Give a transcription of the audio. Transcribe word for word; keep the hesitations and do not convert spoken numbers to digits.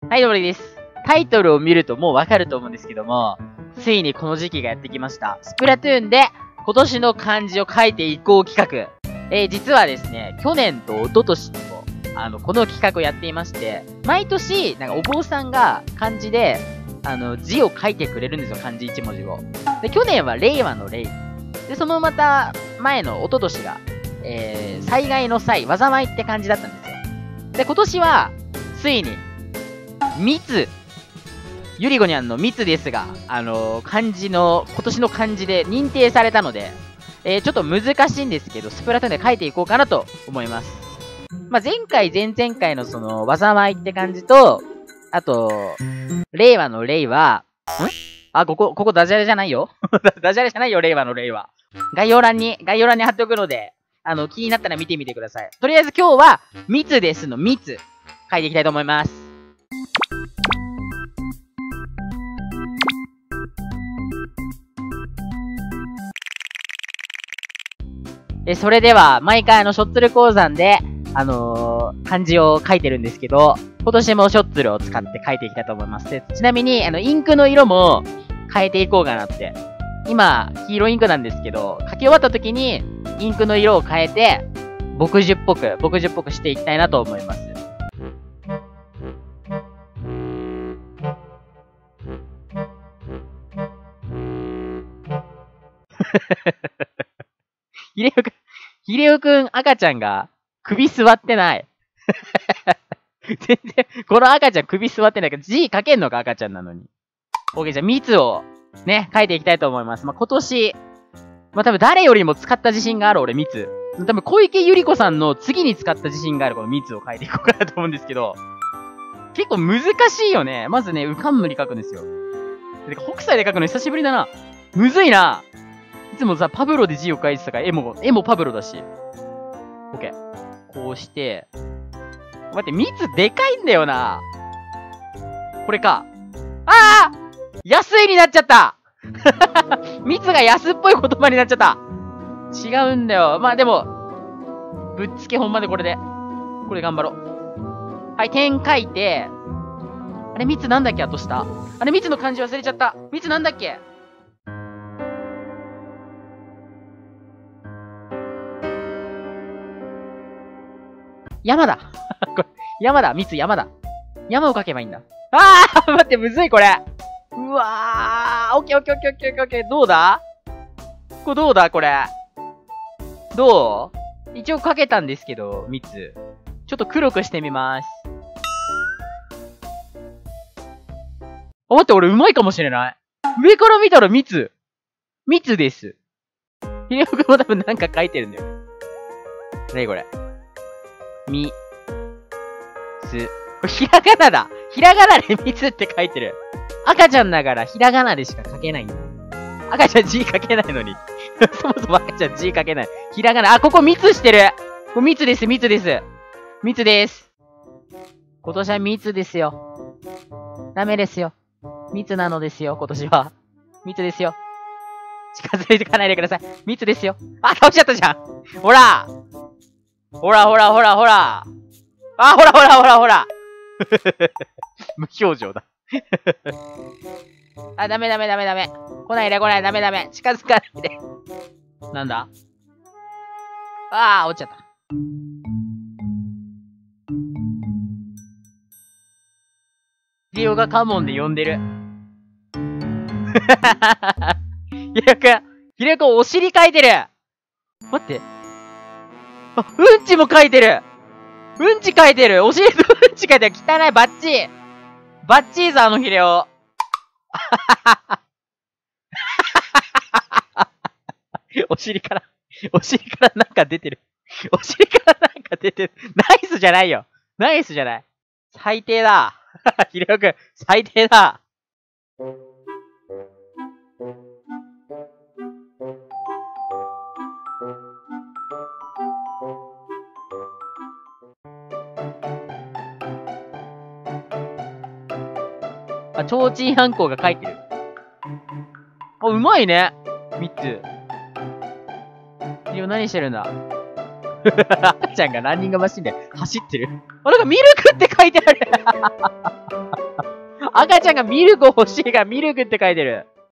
はい、どうもです。タイトルを見るともうわかると思うんですけども、ついにこの時期がやってきました。スプラトゥーンで今年の漢字を書いていこう企画。えー、実はですね、去年と一昨年にも、あの、この企画をやっていまして、毎年、なんかお坊さんが漢字で、あの、字を書いてくれるんですよ、漢字一文字を。で、去年は令和の令。で、そのまた、前の一昨年が、えー、災害の際、災いって感じだったんですよ。で、今年は、ついに、密。ゆりごにゃんの密ですが、あのー、漢字の、今年の漢字で認定されたので、えー、ちょっと難しいんですけど、スプラトゥーンで書いていこうかなと思います。まあ、前回、前々回のその、災いって感じと、あと、令和の令は、んあ、ここ、ここダジャレじゃないよ。ダジャレじゃないよ、令和の令は。概要欄に、概要欄に貼っておくので、あの、気になったら見てみてください。とりあえず今日は、密ですの密、書いていきたいと思います。え、それでは、毎回あの、ショッツル鉱山で、あのー、漢字を書いてるんですけど、今年もショッツルを使って書いていきたいと思います。で、ちなみに、あの、インクの色も変えていこうかなって。今、黄色インクなんですけど、書き終わった時に、インクの色を変えて、墨汁っぽく、墨汁っぽくしていきたいなと思います。ひれおくん、ひれおくん赤ちゃんが首座ってない。全然、この赤ちゃん首座ってないから字書けんのか赤ちゃんなのに。OK、じゃあ密をね、書いていきたいと思います。まあ、今年、まあ、多分誰よりも使った自信がある俺密。多分小池百合子さんの次に使った自信があるこの密を書いていこうかなと思うんですけど、結構難しいよね。まずね、浮かんむに書くんですよ。てか北斎で書くの久しぶりだな。むずいな。いつもさ、パブロで字を書いてたから、絵も、絵もパブロだし。オッケー。こうして、待って、密でかいんだよな。これか。ああ安いになっちゃった密が安っぽい言葉になっちゃった。違うんだよ。まあでも、ぶっつけほんまでこれで。これ頑張ろう。はい、点書いて、あれ、密なんだっけあと下。あれ、密の漢字忘れちゃった。密なんだっけ山だこれ、山だ密山だ。山を書けばいいんだ。あー待って、むずいこれ。うわーオッケーオッケーオッケーオッケーオッケー。どうだこれどうだこれ。どう一応書けたんですけど、密。ちょっと黒くしてみます。あ、待って、俺上手いかもしれない。上から見たら密。密です。ひれおくんも多分なんか書いてるんだよ。なにこれ。み、す。これひらがなだ。ひらがなで密って書いてる。赤ちゃんながらひらがなでしか書けないんだ。赤ちゃん字書けないのに。そもそも赤ちゃん字書けない。ひらがな。あ、ここ密してる。これ密です、密です。密です。今年は密ですよ。ダメですよ。密なのですよ、今年は。密ですよ。近づいてかないでください。密ですよ。あ、倒しちゃったじゃん。ほらほらほらほらほらあ、ほらほらほらほら無表情だ。あ、ダメダメダメダメ。来ないで来ないダメダメ。近づかないで。なんだあー、落ちちゃった。ヒデオがカモンで呼んでる。ヒデオくん、ヒデオくんお尻書いてる。待って。あ、うんちも書いてる。うんち書いてる。お尻とうんち書いてる。汚いバッチー。バッチーズあのヒレオ。お尻から、お尻からなんか出てる。お尻からなんか出てる。ナイスじゃないよ。ナイスじゃない。最低だ。ヒレオくん、最低だ。あ、ちょうちんハンコが書いてる。あ、うまいね。みっつ。ヒレオ何してるんだ赤ちゃんがランニングマシンで走ってる。あ、なんかミルクって書いてある赤ちゃんがミルク欲しいからミルクって書いてる。